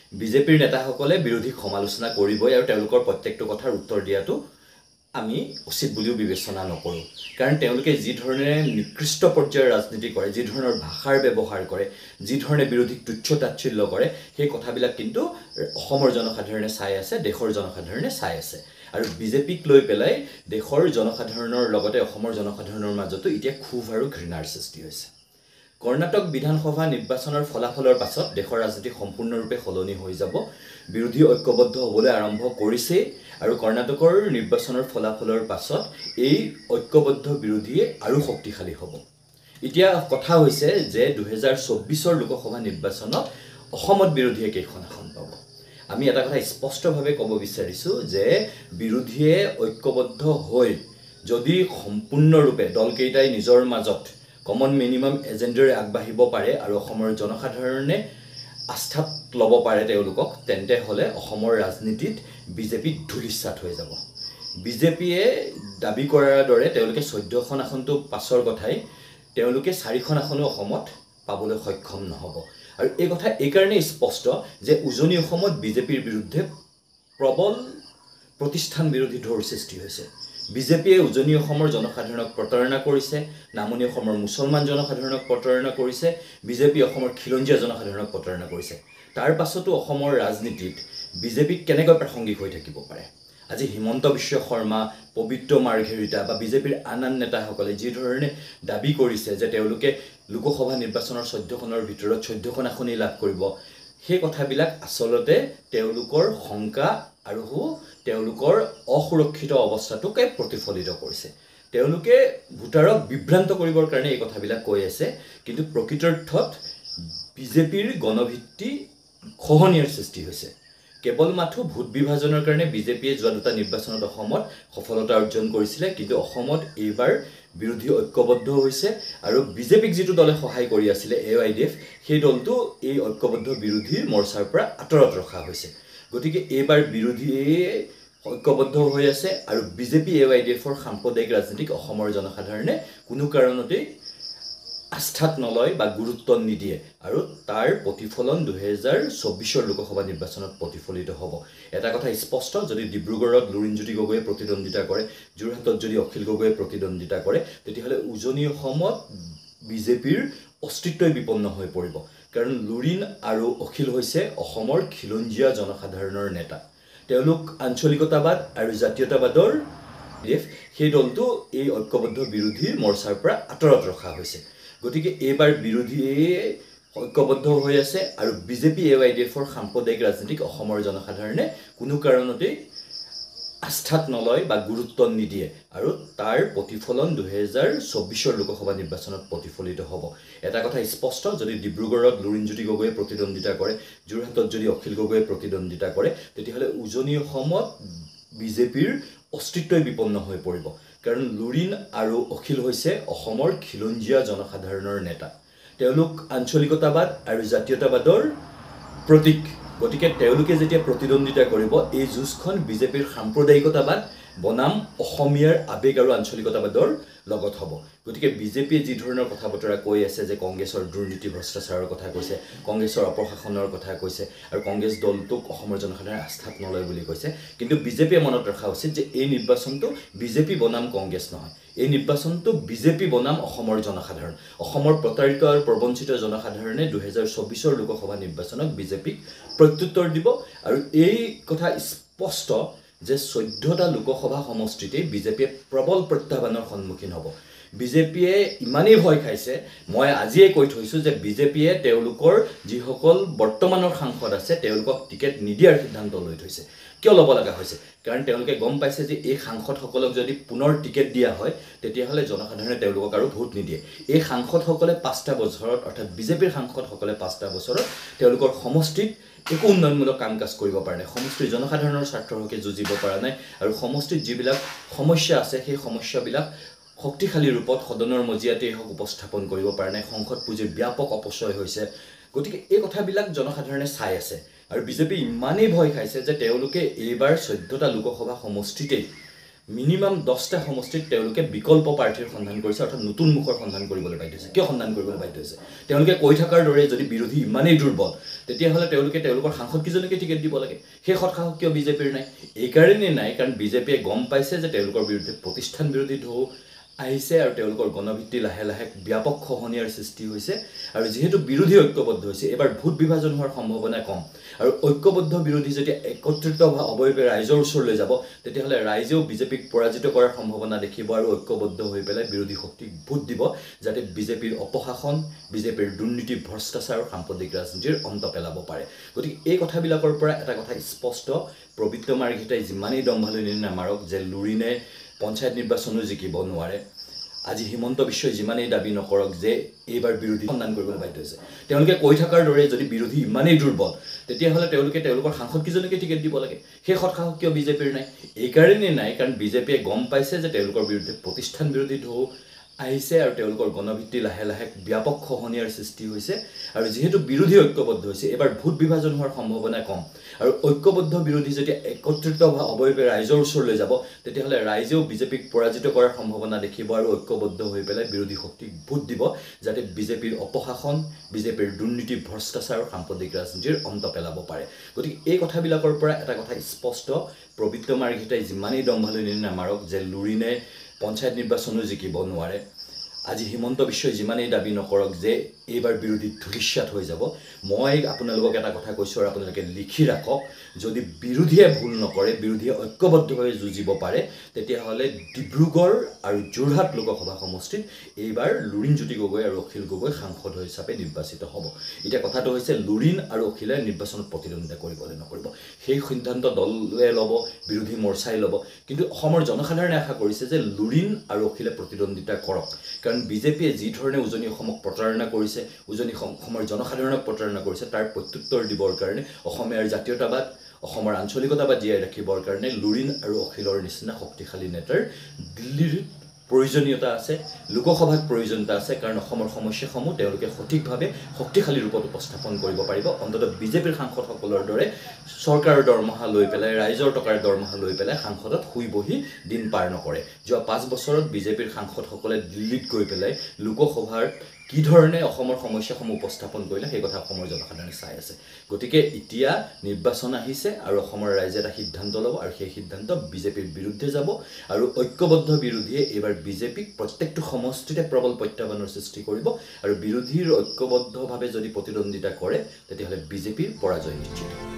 বিজেপিৰ নেতাসকলে বিৰোধীক সমালোচনা কৰিবই আৰু তেওঁলোকৰ প্ৰত্যেকটো কথাৰ উত্তৰ দিয়াটো আমি উচিত বুলিও বিবেচনা নকৰোঁ কাৰণ তেওঁলোকে যি ধৰণে নিকৃষ্ট পৰ্যায়ৰ ৰাজনীতি কৰে যি ধৰণৰ ভাষাৰ ব্যৱহাৰ কৰে যি ধৰণে বিৰোধীক তুচ্ছ তাচ্ছিল্য কৰে সেই কথাবিলাক কিন্তু অসমৰ জনসাধাৰণে চাই আছে দেশৰ জনসাধাৰণে চাই আছে আৰু বিজেপিক লৈ পেলাই দেশৰ জনসাধাৰণৰ লগতে অসমৰ জনসাধাৰণৰ মাজতো এতিয়া ক্ষোভ আৰু ঘৃণাৰ সৃষ্টি হৈছে কৰ্ণাটক বিধানসভা নিৰ্বাচনৰ ফলাফলৰ পাছত দেশৰ ৰাজনীতি সম্পূৰ্ণৰূপে সলনি হৈ যাব বিৰোধী ঐক্যবদ্ধ হ'বলৈ আৰম্ভ কৰিছে আৰু কৰ্ণাটকৰ নিৰ্বাচনৰ ফলাফলৰ পাছত এই ঐক্যবদ্ধ বিৰোধীয়ে আৰু শক্তিশালী হ'ব এতিয়া কথা হৈছে যে 2024 লোকসভা নিৰ্বাচনত অসমত বিৰোধীয়ে কেইখন আসন পাব আমি এটা কথা স্পষ্টভাৱে ক'ব বিচাৰিছো যে বিৰোধীয়ে ঐক্যবদ্ধ হৈ যদি সম্পূৰ্ণৰূপে দলকেইটাই নিজৰ মাজত কমন মিনিমাম এজেন্ডাৰে আগবাঢ়িব পাৰে আৰু অসমৰ জনসাধাৰণে আস্থাত ল'ব পাৰে তেওঁলোকক তেন্তে হলে অসমৰ ৰাজনীতিত বিজেপি ধুলিসাৎ হৈ যাব বিজেপিয়ে দাবী কৰাৰ দৰে তেওঁলোকে 14খন আসনটো পাছৰ কথাই তেওঁলোকে 4খন আসনো অসমত পাবলৈ সক্ষম নহব আৰু এই কথা এই কাৰণে স্পষ্ট যে উজনি অসমত বিজেপিৰ বিৰুদ্ধে প্ৰবল প্ৰতিষ্ঠান বিৰোধী ঢৌৰ সৃষ্টি হৈছে বিজেপিয়ে উজনি অসমৰ জনসাধাৰণক প্ৰতাৰণা কৰিছে নামনি অসমৰ মুছলমান জনসাধাৰণক প্ৰতাৰণা কৰিছে বিজেপি অসমৰ খিলঞ্জীয়া জনসাধাৰণক প্ৰতাৰণা কৰিছে তাৰ পাছতো অসমৰ ৰাজনীতিত বিজেপি কেনেকৈ প্ৰাসংগিক হৈ থাকিব পাৰে আজি হিমন্ত বিশ্ব শৰ্মা পবিত্ৰ মাৰ্ঘেৰিটা বা বিজেপিৰ আন নেতাসকলে যি ধৰণে দাবী কৰিছে যে তেওঁলোকে লোকসভা নিৰ্বাচনৰ 14খনৰ ভিতৰত 14খন আসনই লাভ কৰিব সেই কথাবিলাক আসলতে তেওঁলোকৰ শংকা আৰু তেওঁলোকৰ অসুৰক্ষিত অৱস্থাটোকে প্ৰতিফলিত কৰিছে তেওঁলোকে ভোটাৰক বিভ্ৰান্ত কৰিবৰ কাৰণে এই কথাবিলাক কৈ আছে কিন্তু প্ৰকৃতাৰ্থত বিজেপিৰ গণভিত্তি খহনীয়াৰ সৃষ্টি হৈছে কেৱল মাথো ভোট বিভাজনৰ কাৰণে বিজেপিয়ে যোৱা দুটা নিৰ্বাচনত অসমত সফলতা অৰ্জন কৰিছিলে কিন্তু অসমত এইবাৰ বিৰোধী ঐক্যবদ্ধ হৈছে আৰু বিজেপিক যেটো দলে সহায় কৰি আছিল AIDF সেই দলটো এই ঐক্যবদ্ধ বিৰোধীৰ মৰ্চাৰ পৰা আঁতৰত ৰখা হৈছে গতিকে এইবাৰ বিৰোধীয়ে ঐক্যবদ্ধ হৈ আছে আৰু বিজেপি AIDFৰ সাম্প্ৰদায়িক ৰাজনীতিক অসমৰ জনসাধাৰণে কোনো কাৰণতে আস্থাত নলয় বা গুৰুত্ব নিদিয়ে আৰু তাৰ প্ৰতিফলন 2024 লোকসভা নিৰ্বাচনত প্ৰতিফলিত হ'ব এটা কথা স্পষ্ট যদি ডিব্ৰুগড়ত লুৰিণজ্যোতি গগৈয়ে প্ৰতিদ্বন্দ্বিতা কৰে যোৰহাটত যদি অখিল গগৈয়ে প্ৰতিদ্বন্দ্বিতা কৰে তেতিয়াহলে উজনি অসমত বিজেপিৰ অস্তিত্বই বিপন্ন হৈ পৰিব কাৰণ লুৰিণ আৰু অখিল হৈছে অসমৰ খিলঞ্জীয়া জনসাধাৰণৰ নেতা তেওঁলোক আঞ্চলিকতাবাদ আৰু জাতীয়তাবাদৰ সেই দলটো এই ঐক্যবদ্ধ বিৰোধীৰ মৰ্চাৰ পৰা আঁতৰত ৰখা হৈছে গতিকে এইবাৰ বিৰোধীয়ে ঐক্যবদ্ধ হৈ আছে আৰু বিজেপি AIDFৰ সাম্প্ৰদায়িক ৰাজনীতিক অসমৰ জনসাধাৰণে কোনো কাৰণতে আস্থাত নলয় বা গুৰুত্ব নিদিয়ে আৰু তাৰ প্ৰতিফলন 2024 লোকসভা নিৰ্বাচনত প্ৰতিফলিত হ'ব এটা কথা স্পষ্ট যদি ডিব্ৰুগড়ত লুৰিণজ্যোতি গগৈয়ে প্ৰতিদ্বন্দ্বিতা কৰে যোৰহাটত যদি অখিল গগৈয়ে প্ৰতিদ্বন্দ্বিতা কৰে তেতিয়াহলে উজনি অসমত বিজেপিৰ অস্তিত্বই বিপন্ন হৈ পৰিব কাৰণ লুৰিণ আৰু অখিল হৈছে অসমৰ খিলঞ্জীয়া জনসাধাৰণৰ নেতা তেওঁলোক আঞ্চলিকতাবাদ আৰু জাতীয়তাবাদৰ প্ৰতীক গতিকে তেওঁলোকে যেতিয়া প্ৰতিদ্বন্দ্বিতা কৰিব এই যুঁজখন বিজেপিৰ সাম্প্ৰদায়িকতাবাদ বনাম অসমীয়াৰ আবেগ আৰু আঞ্চলিকতাবাদৰ লগত হ'ব গতিকে বিজেপিয়ে যি ধৰণৰ কথা বতৰা কৈ আছে যে কংগ্ৰেছৰ দুৰ্নীতি ভ্ৰষ্টাচাৰৰ কথা কৈছে কংগ্ৰেছৰ অপশাসনৰ কথা কৈছে আৰু কংগ্ৰেছ দলটোক অসমৰ জনসাধাৰণে আস্থাত নলয় বুলি কৈছে কিন্তু বিজেপিয়ে মনত ৰখা উচিত যে এই নিৰ্বাচনটো বিজেপি বনাম কংগ্ৰেছ নহয় এই নিৰ্বাচনটো বিজেপি বনাম অসমৰ জনসাধাৰণ অসমৰ প্ৰতাৰিত আৰু প্ৰবঞ্চিত জনসাধাৰণে 2024 লোকসভা নিৰ্বাচনত বিজেপিক প্ৰত্যুত্তৰ দিব আৰু এই কথা স্পষ্ট যে 14টা লোকসভা সমষ্টিতে বিজেপিয়ে প্ৰবল প্ৰত্যাহ্বানৰ সন্মুখীন হ'ব বিজেপিয়ে ইমানেই ভয় খাইছে মই আজিয়ে কৈ থৈছো যে বিজেপিয়ে তেওঁলোকৰ যিসকল বৰ্তমানৰ সাংসদ আছে তেওঁলোকক টিকেট নিদিয়াৰ সিদ্ধান্ত লৈ থৈছে কিয় ল'ব লগা হৈছে কাৰণ তেওঁলোকে গম পাইছে যে এই সাংসদসকলক যদি পুনৰ টিকেট দিয়া হয় তেতিয়াহলে জনসাধাৰণে তেওঁলোকক আৰু ভোট নিদিয়ে এই সাংসদসকলে 5টা বছৰত অৰ্থাৎ বিজেপিৰ সাংসদসকলে 5টা বছৰত তেওঁলোকৰ সমষ্টিত একো উন্নয়নমূলক কাম কাজ কৰিব পৰা নাই সমষ্টিৰ জনসাধাৰণৰ স্বাৰ্থৰ হকে যুঁজিব পৰা নাই আৰু সমষ্টিত যিবিলাক সমস্যা আছে সেই সমস্যাবিলাক শক্তিশালী ৰূপত সদনৰ মজিয়াতে হক উপস্থাপন কৰিব পৰা নাই সংসদ পুঁজিৰ ব্যাপক অপচয় হৈছে গতিকে এই কথাবিলাক জনসাধাৰণে চাই আছে আৰু বিজেপি ইমানেই ভয় খাইছে যে তেওঁলোকে এইবাৰ 14টা লোকসভা সমষ্টিতে মিনিমাম 10টা সমষ্টিত তেওঁলোকে বিকল্প প্ৰাৰ্থীৰ সন্ধান কৰিছে অৰ্থাৎ নতুন মুখৰ সন্ধান কৰিবলৈ বাধ্য হৈছে কিয় সন্ধান কৰিবলৈ বাধ্য হৈছে তেওঁলোকে কৈ থকাৰ দৰে যদি বিৰোধী ইমানেই দুৰ্বল তেতিয়াহ'লে তেওঁলোকে তেওঁলোকৰ সাংসদ কিজনকে টিকেট দিব লাগে সেই সৎসাহস কিয় বিজেপিৰ নাই এই কাৰণেই নাই কাৰণ বিজেপিয়ে গম পাইছে যে তেওঁলোকৰ বিৰুদ্ধে প্ৰতিষ্ঠান বিৰোধী ঢৌ আহিছে আৰু তেওঁলোকৰ গণভিত্তি লাহে লাহে ব্যাপক খহনীয়াৰ সৃষ্টি হৈছে আৰু যেহেতু বিৰোধী ঐক্যবদ্ধ হৈছে এবাৰ ভোট বিভাজন হোৱাৰ সম্ভাৱনা কম আৰু ঐক্যবদ্ধ বিৰোধী যদি একত্ৰিত অৱয়বে ৰাইজৰ ওচৰলৈ যাব তেতিয়াহ'লে ৰাইজেও বিজেপিক পৰাজিত কৰাৰ সম্ভাৱনা দেখিব আৰু ঐক্যবদ্ধ হৈ পেলাই বিৰোধী শক্তিক ভোট দিব যাতে বিজেপিৰ অপশাসন বিজেপিৰ দুৰ্নীতি ভ্ৰষ্টাচাৰ আৰু সাম্প্ৰদায়িক ৰাজনীতিৰ অন্ত পেলাব পাৰে গতিকে এই কথাবিলাকৰ পৰা এটা কথা স্পষ্ট প্ৰবৃত্ত মাৰ্ঘিটাই যিমানেই দম্ভালি নামাৰক যে লুৰিনে পঞ্চায়ত নিৰ্বাচনো জিকিব নোৱাৰে আজি হিমন্ত বিশ্বই যিমানেই দাবী নকৰক যে এইবাৰ বিৰোধী সন্ধান কৰিবলৈ বাধ্য হৈছে তেওঁলোকে কৈ থকাৰ দৰে যদি বিৰোধী ইমানেই দুৰ্বল তেতিয়াহ'লে তেওঁলোকে তেওঁলোকৰ সাংসদ কিজনকে টিকেট দিব লাগে সেই সৎসাহস কিয় বিজেপিৰ নাই এই কাৰণেই নাই কাৰণ বিজেপিয়ে গম পাইছে যে তেওঁলোকৰ বিৰুদ্ধে প্ৰতিষ্ঠান বিৰোধী ঢৌ আহিছে আৰু তেওঁলোকৰ গণভিত্তি লাহে লাহে ব্যাপক খহনীয়াৰ সৃষ্টি হৈছে আৰু যেহেতু বিৰোধী ঐক্যবদ্ধ হৈছে এবাৰ ভোট বিভাজন হোৱাৰ সম্ভাৱনা কম আৰু ঐক্যবদ্ধ বিৰোধী যদি একত্ৰিত অৱয়বে ৰাইজৰ ওচৰলৈ যাব তেতিয়াহ'লে ৰাইজেও বিজেপিক পৰাজিত কৰাৰ সম্ভাৱনা দেখিব আৰু ঐক্যবদ্ধ হৈ পেলাই বিৰোধী শক্তিক ভোট দিব যাতে বিজেপিৰ অপশাসন বিজেপিৰ দুৰ্নীতি ভ্ৰষ্টাচাৰ আৰু সাম্প্ৰদায়িক ৰাজনীতিৰ অন্ত পেলাব পাৰে গতিকে এই কথাবিলাকৰ পৰা এটা কথা স্পষ্ট প্ৰবৃত্ত মাৰ্ঘিটাই যিমানেই দম্ভালি নামাৰক যে লুৰিনে পঞ্চায়ত নিৰ্বাচনো জিকিব নোৱাৰে আজি হিমন্ত বিশ্বই যিমানেই দাবী নকৰক যে এইবাৰ বিৰোধী ধূলিসাৎ হৈ যাব মই আপোনালোকক এটা কথা কৈছোঁ আৰু আপোনালোকে লিখি ৰাখক যদি বিৰোধীয়ে ভুল নকৰে বিৰোধীয়ে ঐক্যবদ্ধভাৱে যুঁজিব পাৰে তেতিয়াহ'লে ডিব্ৰুগড় আৰু যোৰহাট লোকসভা সমষ্টিত এইবাৰ লুৰিণ জ্যোতি গগৈ আৰু অখিল গগৈ সাংসদ হিচাপে নিৰ্বাচিত হ'ব এতিয়া কথাটো হৈছে লুৰিণ আৰু অখিলে নিৰ্বাচনত প্ৰতিদ্বন্দ্বিতা কৰিব নে নকৰিব সেই সিদ্ধান্ত দলে ল'ব বিৰোধী মৰ্চাই ল'ব কিন্তু অসমৰ জনসাধাৰণে আশা কৰিছে যে লুৰিণ আৰু অখিলে প্ৰতিদ্বন্দ্বিতা কৰক কাৰণ বিজেপিয়ে যি ধৰণে উজনি অসমক প্ৰতাৰণা কৰিছে উজনি অসমৰ জনসাধাৰণক প্ৰতাৰণা কৰিছে তাৰ প্ৰত্যুত্তৰ দিবৰ কাৰণে অসমীয়াৰ জাতীয়তাবাদ অসমৰ আঞ্চলিকতাবাদ জীয়াই ৰাখিবৰ কাৰণে লুৰিণ আৰু অখিলৰ নিচিনা শক্তিশালী নেতাৰ দিল্লীৰ প্ৰয়োজনীয়তা আছে লোকসভাত প্ৰয়োজনীয়তা আছে কাৰণ অসমৰ সমস্যাসমূহ তেওঁলোকে সঠিকভাৱে শক্তিশালী ৰূপত উপস্থাপন কৰিব পাৰিব অন্ততঃ বিজেপিৰ সাংসদসকলৰ দৰে চৰকাৰৰ দৰমহা লৈ পেলাই ৰাইজৰ টকাৰ দৰমহা লৈ পেলাই সাংসদত শুই বহি দিন পাৰ নকৰে যোৱা 5 বছৰত বিজেপিৰ সাংসদসকলে দিল্লীত গৈ পেলাই লোকসভাৰ কি ধৰণে অসমৰ সমস্যাসমূহ উপস্থাপন কৰিলে সেই কথা অসমৰ জনসাধাৰণে চাই আছে গতিকে এতিয়া নিৰ্বাচন আহিছে আৰু অসমৰ ৰাইজে এটা সিদ্ধান্ত ল'ব আৰু সেই সিদ্ধান্ত বিজেপিৰ বিৰুদ্ধে যাব আৰু ঐক্যবদ্ধ বিৰোধীয়ে এইবাৰ বিজেপিক প্ৰত্যেকটো সমষ্টিতে প্ৰবল প্ৰত্যাহ্বানৰ সৃষ্টি কৰিব আৰু বিৰোধীৰ ঐক্যবদ্ধভাৱে যদি প্ৰতিদ্বন্দ্বিতা কৰে তেতিয়াহ'লে বিজেপিৰ পৰাজয় নিশ্চিত